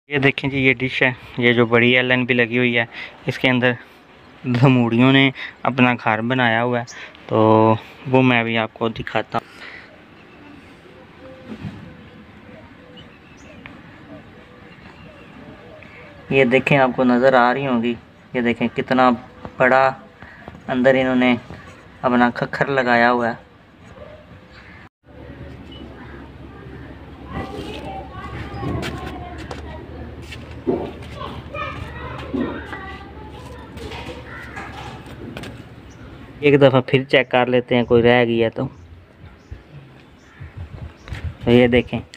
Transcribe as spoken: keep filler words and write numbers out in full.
ये देखें जी, ये डिश है, ये जो बड़ी एल एन भी लगी हुई है, इसके अंदर धमूड़ियों ने अपना घर बनाया हुआ है, तो वो मैं भी आपको दिखाता हूँ। ये देखें, आपको नज़र आ रही होंगी, ये देखें कितना बड़ा अंदर इन्होंने अपना खक्खर लगाया हुआ है। एक दफ़ा फिर चेक कर लेते हैं, कोई रह गया तो। तो ये देखें,